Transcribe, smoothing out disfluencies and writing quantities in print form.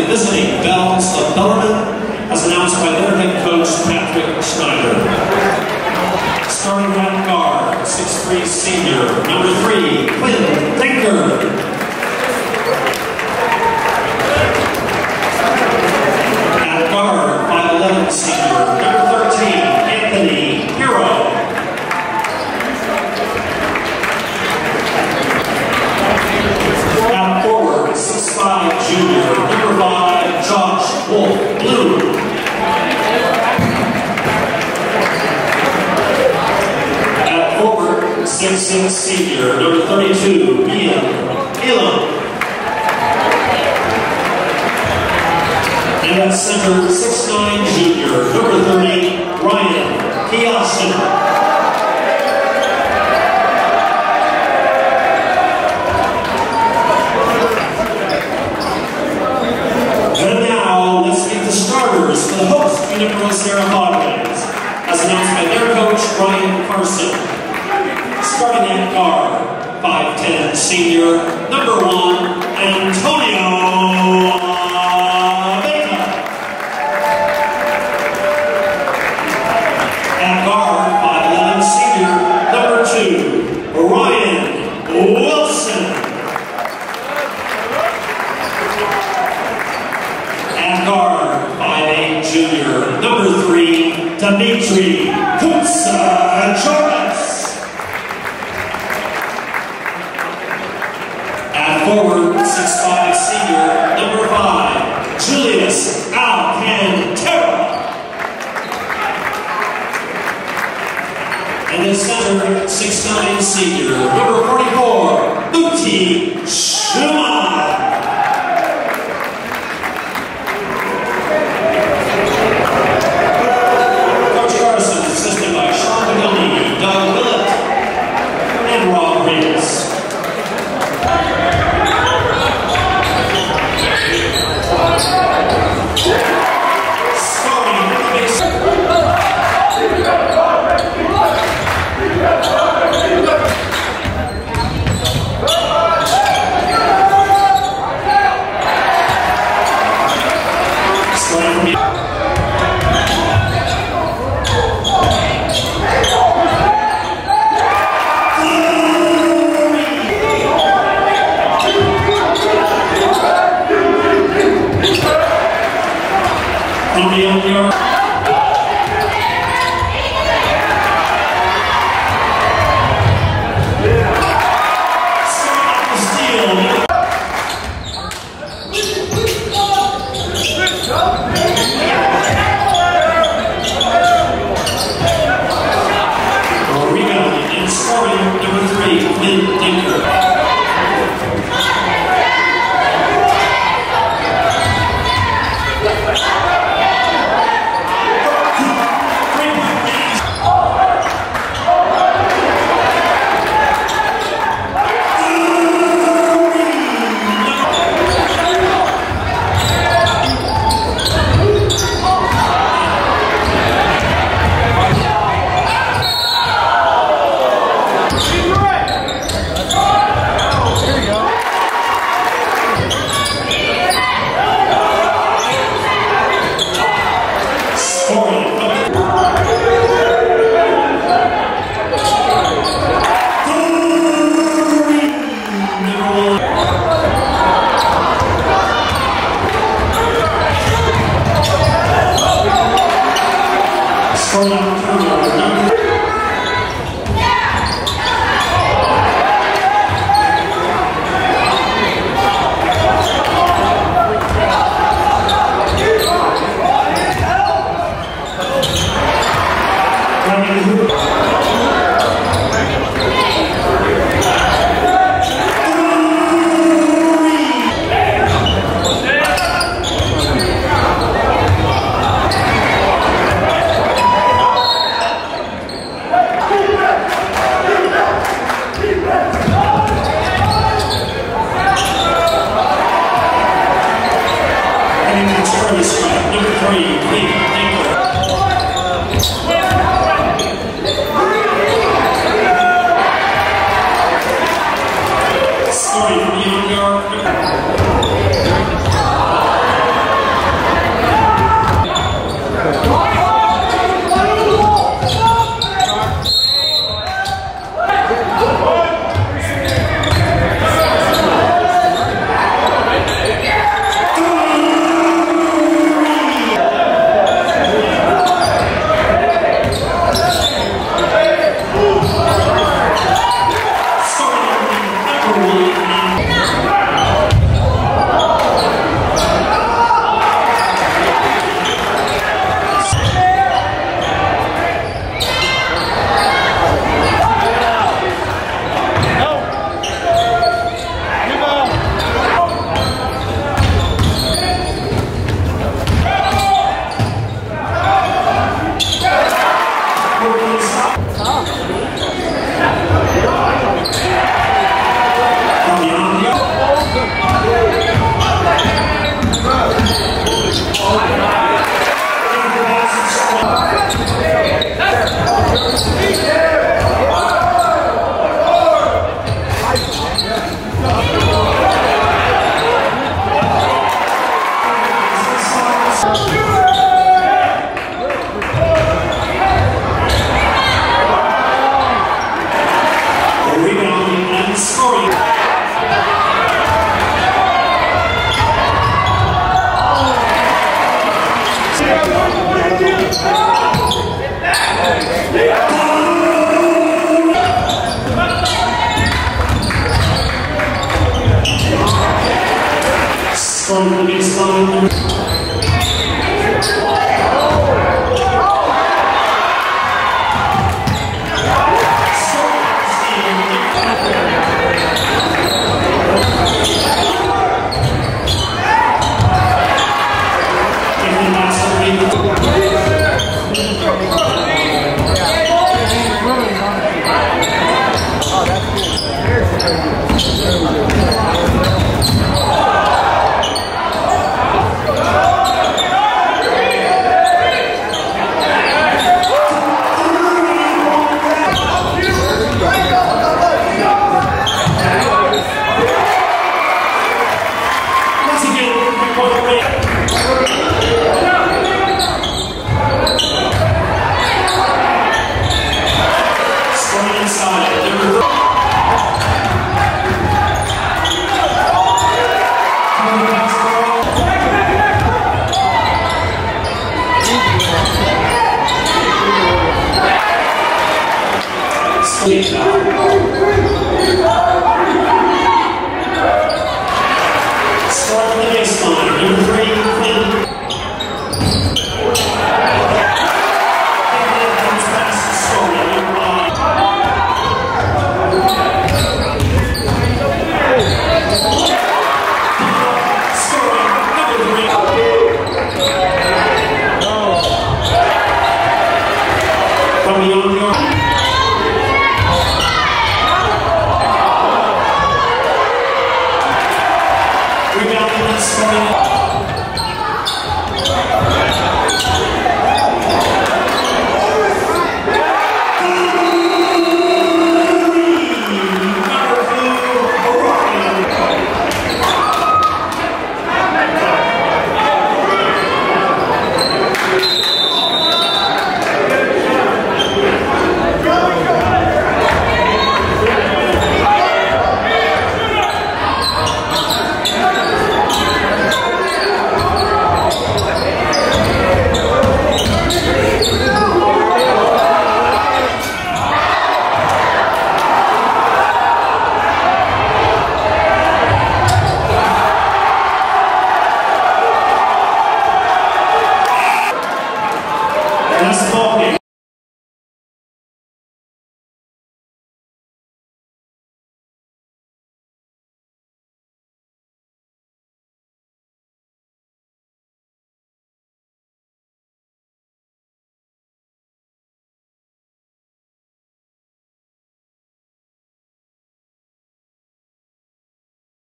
the visiting Bells of Bellarmine, as announced by their head coach, Patrick Schneider. Starting at guard, 6'3" senior, number 3, Quinn Denker. At guard, 5'11" senior, number 13, Anthony Piro. At forward, 6'5" junior, number 5, Josh Wolf Blue. At forward, 6'6" senior, number 32, Elam. And at center, 6'9" junior, number 30, Ryan Kioshin. For the host, Serra Padres, as announced by their coach, Ryan Carson. Starting at guard, 5'10" senior, number 1, Antonio Abeyta. At guard, 5'11" senior, number 2, Ryan Wilson. At guard, 5'8" junior, number 3, Dimitri Koutsogeorgas. At forward, 6'5" senior, number 5, Julius Alcantara. And in center, 6'9" senior, number 44, Muti Shuman. Starting the baseline. Start